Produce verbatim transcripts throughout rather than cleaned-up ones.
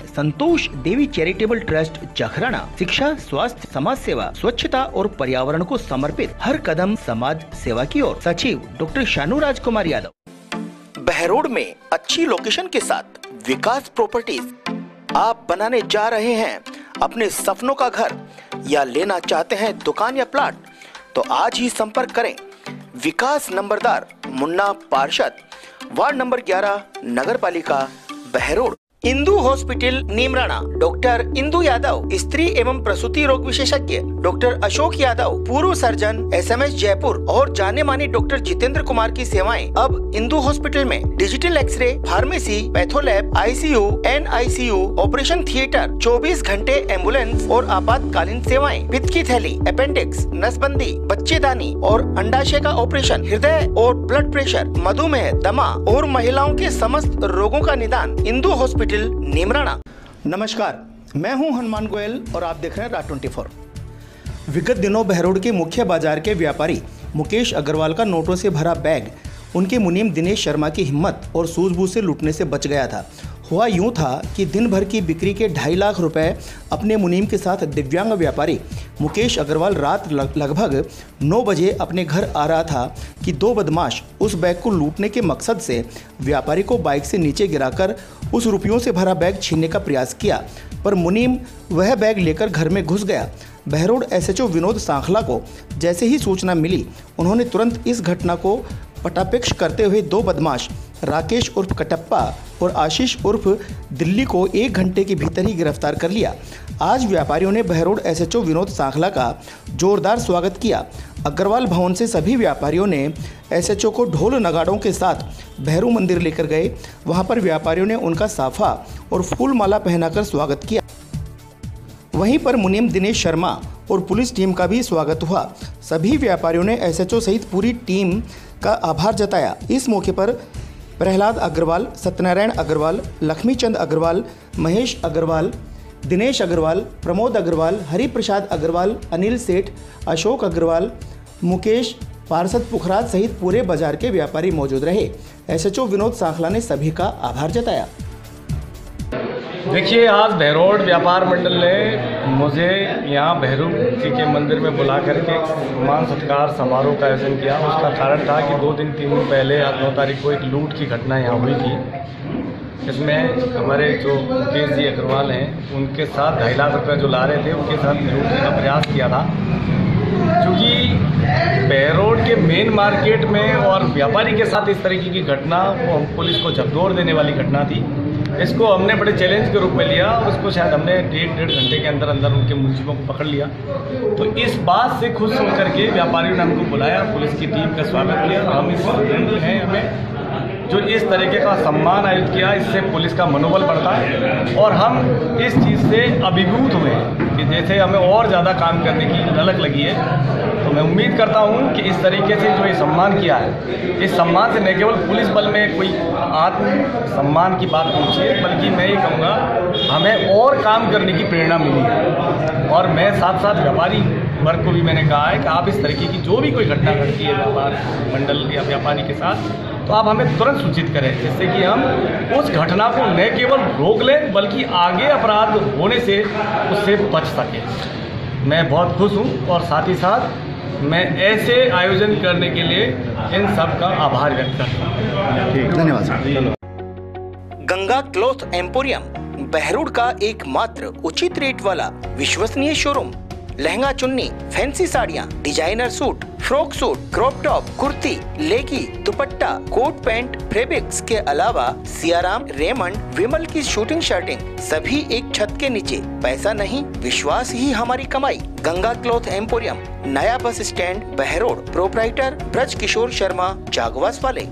संतोष Devi charitable trust Jakhrana शिक्षा, स्वास्थ्य, समाज सेवा, स्वच्छता और पर्यावरण को समर्पित हर कदम समाज सेवा की ओर। सचिव डॉक्टर शानू राजकुमार यादव। बहरोड में अच्छी लोकेशन के साथ विकास प्रॉपर्टीज। आप बनाने जा रहे हैं अपने सपनों का घर या लेना चाहते हैं दुकान या प्लाट, तो आज ही संपर्क करें विकास नंबरदार मुन्ना पार्षद, वार्ड नंबर ग्यारह, नगर पालिका बहरोड। इंदु हॉस्पिटल नीमराना। डॉक्टर इंदु यादव, स्त्री एवं प्रसूति रोग विशेषज्ञ। डॉक्टर अशोक यादव, पूर्व सर्जन, एसएमएस जयपुर और जाने माने डॉक्टर जितेंद्र कुमार की सेवाएं अब इंदु हॉस्पिटल में। Digital x-ray, pharmacy, patholab, ICU, NICU, operation theatre, चौबीस घंटे एम्बुलेंस और आपातकालीन सेवाएं, पित्त की थैली, अपेंडिक्स, नसबंदी, बच्चेदानी और अंडाशय का ऑपरेशन, हृदय और ब्लड प्रेशर, मधुमेह, दमा और महिलाओं के समस्त रोगों का निदान इंदु हॉस्पिटल नीमराना। नमस्कार, मैं हूं हनुमान गोयल और आप देख रहे हैं राज ट्वेंटी फोर। विगत दिनों बहरोड के मुख्य बाजार के व्यापारी मुकेश अग्रवाल का नोटों से भरा बैग उनके मुनीम दिनेश शर्मा की हिम्मत और सूझबूझ से लूटने से बच गया था। हुआ यूं था कि दिन भर की बिक्री के ढाई लाख रुपए अपने मुनीम के साथ दिव्यांग व्यापारी मुकेश अग्रवाल रात लगभग नौ बजे अपने घर आ रहा था कि दो बदमाश उस बैग को लूटने के मकसद से व्यापारी को बाइक से नीचे गिराकर उस रुपयों से भरा बैग छीनने का प्रयास किया, पर मुनीम वह बैग लेकर घर में घुस गया। बहरोड एसएचओ विनोद सांखला को जैसे ही सूचना मिली, उन्होंने तुरंत इस घटना को पटापेक्ष करते हुए दो बदमाश राकेश उर्फ कटप्पा और आशीष उर्फ दिल्ली को एक घंटे के भीतर ही गिरफ्तार कर लिया। आज व्यापारियों ने बहरोड एसएचओ विनोद सांखला का जोरदार स्वागत किया। अग्रवाल भवन से सभी व्यापारियों ने एसएचओ को ढोल नगाड़ों के साथ भैरू मंदिर लेकर गए। वहां पर व्यापारियों ने उनका साफा और फूल माला पहनाकर स्वागत किया। वहीं पर मुनीम दिनेश शर्मा और पुलिस टीम का भी स्वागत हुआ। सभी व्यापारियों ने एसएचओ सहित पूरी टीम का आभार जताया। इस मौके पर प्रहलाद अग्रवाल, सत्यनारायण अग्रवाल, लक्ष्मीचंद अग्रवाल, महेश अग्रवाल, दिनेश अग्रवाल, प्रमोद अग्रवाल, हरिप्रसाद अग्रवाल, अनिल सेठ, अशोक अग्रवाल, मुकेश, पार्षद पुखराज सहित पूरे बाजार के व्यापारी मौजूद रहे। एसएचओ विनोद सांखला ने सभी का आभार जताया। देखिए, आज बहरोड व्यापार मंडल ने मुझे यहाँ भैरू जी के मंदिर में बुला करके सम्मान सत्कार समारोह का आयोजन किया। उसका कारण था कि दो दिन तीन दिन पहले आज नौ तारीख को एक लूट की घटना यहाँ हुई थी। इसमें हमारे जो मुकेश जी अग्रवाल हैं, उनके साथ ढाई लाख रुपये जो ला रहे थे, उनके साथ लूटने का प्रयास किया था। क्योंकि बहरोड के मेन मार्केट में और व्यापारी के साथ इस तरीके की घटना वो पुलिस को झकझोर देने वाली घटना थी। इसको हमने बड़े चैलेंज के रूप में लिया और उसको शायद हमने डेढ़ डेढ़ घंटे के अंदर अंदर उनके मुलजिमों को पकड़ लिया। तो इस बात से खुश होकर के व्यापारियों ने हमको बुलाया, पुलिस की टीम का स्वागत किया। हम इस हैं हमें जो इस तरीके का सम्मान आयोजित किया, इससे पुलिस का मनोबल बढ़ता है और हम इस चीज़ से अभिभूत हुए कि जैसे हमें और ज़्यादा काम करने की ललक लगी है। तो मैं उम्मीद करता हूं कि इस तरीके से जो ये सम्मान किया है, इस सम्मान से न केवल पुलिस बल में कोई आत्म सम्मान की बात पहुंची है, बल्कि मैं ये कहूँगा हमें और काम करने की प्रेरणा मिली है। और मैं साथ साथ व्यापारी वर्ग को भी मैंने कहा है कि आप इस तरीके की जो भी कोई घटना घटती है व्यापार मंडल या व्यापारी के साथ, तो आप हमें तुरंत सूचित करें, जिससे कि हम उस घटना को न केवल रोक लें बल्कि आगे अपराध होने से उससे बच सकें। मैं बहुत खुश हूँ और साथ ही साथ मैं ऐसे आयोजन करने के लिए इन सब का आभार व्यक्त करता हूँ। धन्यवाद। गंगा क्लॉथ एम्पोरियम बहरोड का एकमात्र उचित रेट वाला विश्वसनीय शोरूम। लहंगा चुन्नी, फैंसी साड़ियाँ, designer suit, frock suit, crop top, kurti, लेगी, दुपट्टा, कोट पैंट, फैब्रिक्स के अलावा सियाराम, रेमंड, विमल की शूटिंग शर्टिंग, सभी एक छत के नीचे। पैसा नहीं, विश्वास ही हमारी कमाई। गंगा क्लॉथ एम्पोरियम, नया bus stand, Behror. Proprietor Braj Kishore Sharma, Jagwas वाले।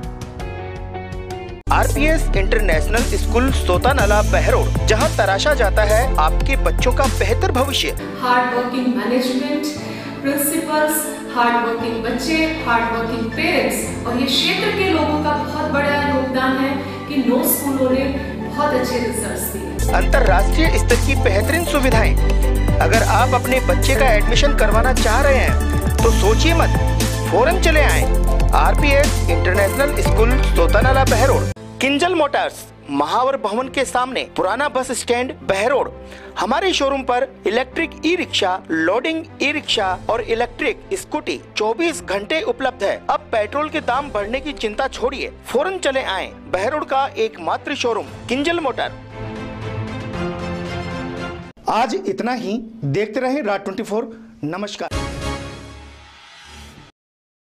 RPS international school Sotanala Behror, जहां तराशा जाता है आपके बच्चों का बेहतर भविष्य। Hard working management, principals, hard working बच्चे, हार्ड वर्किंग पेरेंट्स और ये क्षेत्र के लोगों का बहुत बड़ा योगदान है कि नौ स्कूलों ने बहुत अच्छे रिजल्ट्स दिए। अंतर्राष्ट्रीय स्तर की बेहतरीन सुविधाएं। अगर आप अपने बच्चे का एडमिशन करवाना चाह रहे हैं तो सोचिए मत, फौरन चले आएं। RPS international school Sotanala Behror. Kinjal motors, Mahavar भवन के सामने पुराना बस स्टैंड बहरोड। हमारे शोरूम पर electric e rickshaw, loading e rickshaw और इलेक्ट्रिक स्कूटी चौबीस घंटे उपलब्ध है। अब पेट्रोल के दाम बढ़ने की चिंता छोड़िए, फौरन चले आएं। बहरोड का एकमात्र शोरूम किंजल मोटर। आज इतना ही। देखते रहें राज चौबीस। नमस्कार।